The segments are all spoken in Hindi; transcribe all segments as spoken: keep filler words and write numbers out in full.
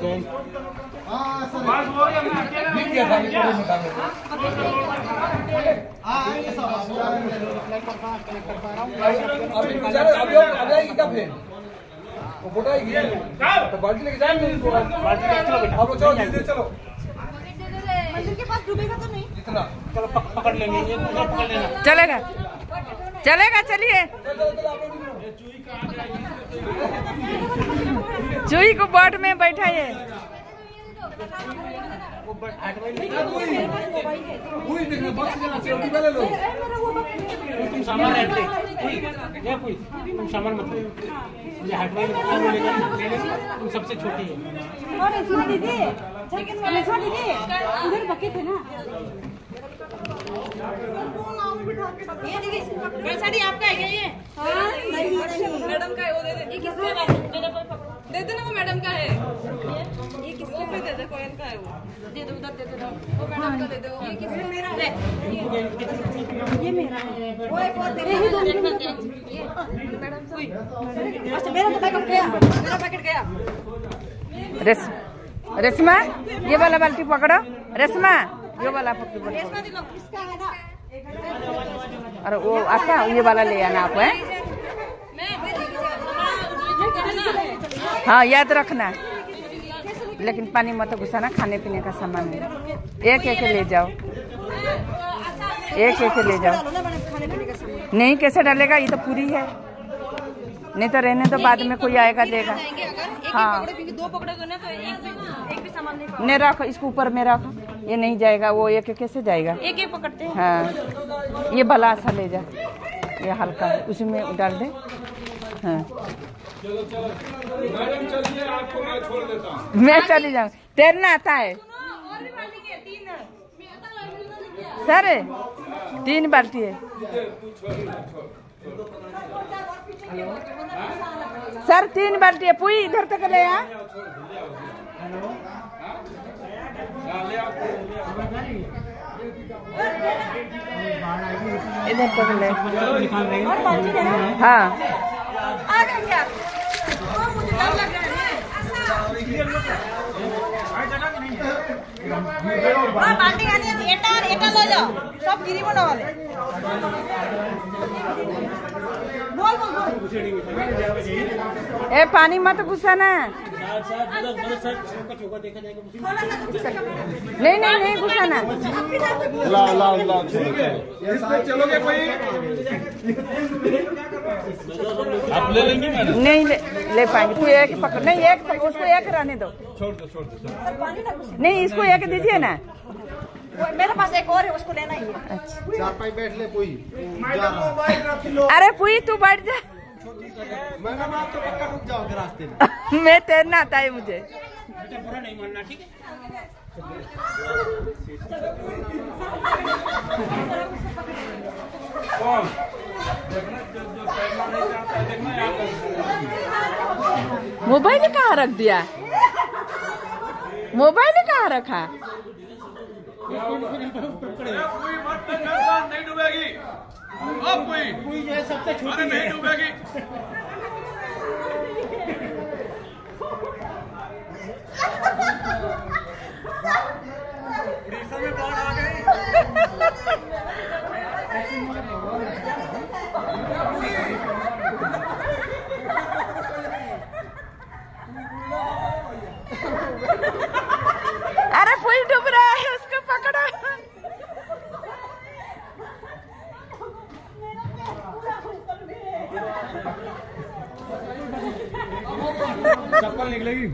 तुम बाल्टी लेके जाए चलो मंदिर के पास डूबेगा तो नहीं इतना चलो पकड़ लेंगे ये पकड़ लेना चलेगा चलेगा चलिए चूही को बोट में बैठाइए तुम सामान रख ले ये कोई तुम सामान मत ले ये हटवाई में तुम सबसे छोटी है और इसमें दीदी इसमें दीदी उधर बकेट है ना ये दीदी साड़ी आपका है क्या ये हाँ नहीं मैडम का है वो दे दे ये किसका है दे दे ना वो मैडम का है ये किसको पे दे दे कोयन का है वो दे दो उधर दे दो वो मैडम का दे दो ये किसका मेरा ले ये मेरा है वो एक और तेरे ही दो ये मैडम कोई अच्छा मेरा तो पैकेट गया मेरा पैकेट गया रेस रेशमा ये वाला बाल्टी पकड़ो रेशमा ये वाला पकड़ो रेशमा दी लो किसका है ना अरे वो अच्छा ये वाला ले आना आप है हाँ याद रखना लेकिन पानी मत घुसाना खाने पीने का सामान है एक एक ले जाओ एक एक ले जाओ नहीं कैसे डालेगा ये तो पूरी है नहीं तो रहने तो बाद में कोई आएगा लेगा हाँ दो पकड़े तो ना तो एक भी सामान नहीं नहीं रखो इसको ऊपर में रखो ये नहीं जाएगा वो एक एक कैसे जाएगा एक एक पकड़ते हैं हाँ ये भला सा ले जा ये हल्का उसी में डाल दे हाँ मैडम चलिए आपको मैं छोड़ देता हूँ मैं चली जाऊँ तैरना आता है सर तीन बाल्टी है सर तीन बाल्टी है पुई इधर तक ले आ इधर तक ले हाँ आ गए क्या वो मुझे डर लग रहा है हाँ बाल्टी आनी है एटा एटा ले जाओ सब गिरी बना वाले बोल बोल बोल ए पानी मत घुसाना नहीं नहीं नहीं घुसाना ला ला ला चलोगे कोई आप ले लेंगे मैडम नहीं ले, ले पाएंगे तू एक पकड़ नहीं एक उसको एक रहने दो छोड़ दो छोड़ दो नहीं इसको एक दीजिए ना मेरे पास एक और है उसको लेना ही है अच्छा चार पाई बैठ ले कोई अरे पुई तू बैठ जा मैडम आप तो पक्का रुक जाओगे रास्ते में मैं तैरना आता है मुझे बेटा बुरा नहीं मानना ठीक है कौन देखना जो जो तैरना नहीं चाहता है देखना यहाँ मोबाइल कहाँ रख दिया मोबाइल कहाँ रखा नहीं डूबेगी अब कोई कोई जो है सबसे छोटी नहीं डूबेगी में बाढ़ आ गई अरे फुल डूब रहा है उसको पकड़ो चप्पल निकलेगी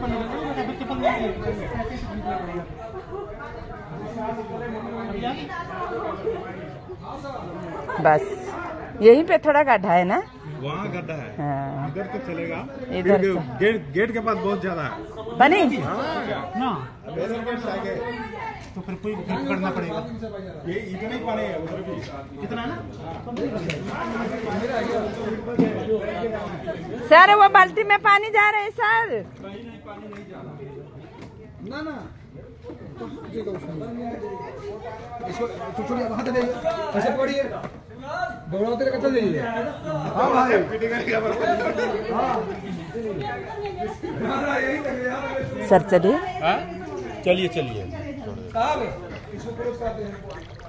बस यहीं पे थोड़ा गड्ढा है ना वहाँ गड्ढा है हाँ। इधर तो चलेगा इधर गेट गेट के पास बहुत ज्यादा है बनी ना आगे तो फिर कोई करना पड़ेगा ये इतने ही पानी है उधर भी कितना ना सर वो बाल्टी में पानी जा रहा है सर ना ना इसको छोड़िए वहाँ से ऐसे पकड़िए दौड़ाते रहते जाइए हाँ भाई पीटी करेगा हाँ यही सर चलिए। हाँ? चलिए चलिए। साहब इसको क्रॉस करते हैं।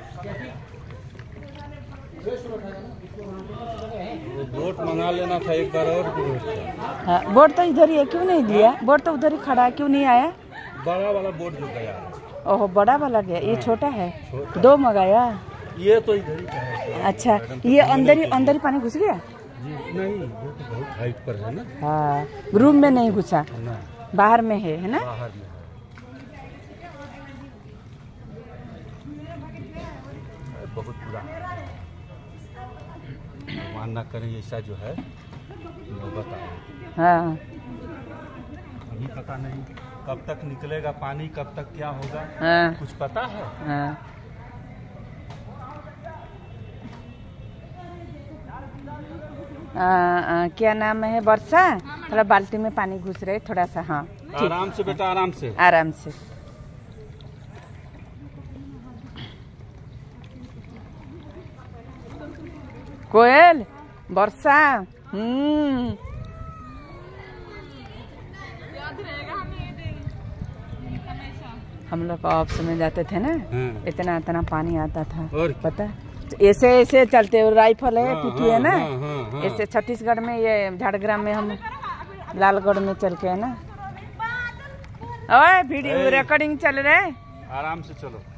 वो वोट मंगा लेना था एक बार और। हाँ, वोट तो इधर ही है, क्यों नहीं दिया? वोट तो उधर ही खड़ा है, क्यों नहीं आया? बड़ा वाला वोट जो गया है। ओहो, बड़ा वाला गया, ये छोटा है। दो मंगाया। ये तो इधर ही है। अच्छा, ये अंदर ही अंदर ही पानी घुस गया? जी नहीं, वो तो बहुत हाइट पर है ना। हाँ, रूम में नहीं घुसा, बाहर में है, है ना? बाहर में है। बहुत बुरा। भगवान ना करें ऐसा जो है नौबत आए। हाँ, अभी पता नहीं कब तक निकलेगा पानी, कब तक क्या होगा। हाँ, कुछ पता है? हाँ। आ, आ, क्या नाम है? वर्षा, थोड़ा बाल्टी में पानी घुस रहे थोड़ा सा। हाँ, आराम से बेटा, आराम से, आराम से। कोयल, वर्षा, हम्म, याद रहेगा हमें ये दिन हमेशा। हम लोग ऑफिस में जाते थे ना, हाँ। इतना इतना पानी आता था। और पता ऐसे ऐसे चलते, राइफल है, हाँ, पिटू है ना, हाँ, हाँ, हाँ। ऐसे छत्तीसगढ़ में, ये झाड़ग्राम में, हम लालगढ़ में चल के है ना। ओए वीडियो रिकॉर्डिंग चल रहा है। आराम से चलो।